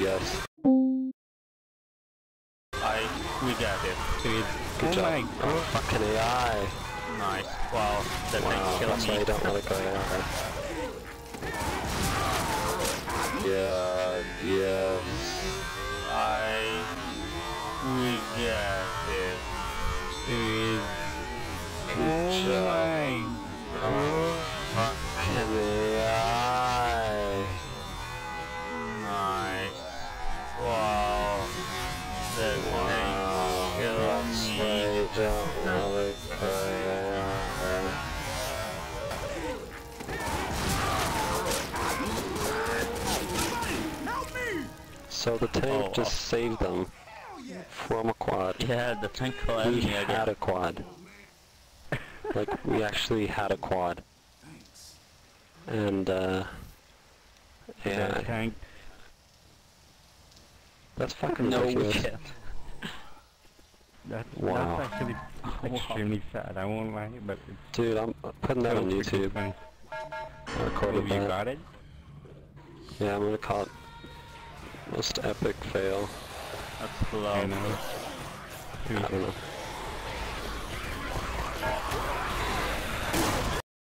yes. We got it. Dude. Good job. My oh, fucking AI. Nice. Wow, that Wow, thing killed that's me. why you don't want to go AI. Yeah, yes. We got it. Dude. Good job. Fucking AI. Nice. Wow. That thing killed me. So the tank just saved them from a quad. Yeah, the tank killed We me had again. a quad. Like, we actually had a quad. And, The yeah. tank. That's fucking No ridiculous. shit. Wow. That's actually extremely sad, I won't lie, but it's Dude, I'm putting that so on freaking YouTube. funny. I recorded You that. got it? Yeah, I'm gonna call it most epic fail. That's low. I don't know.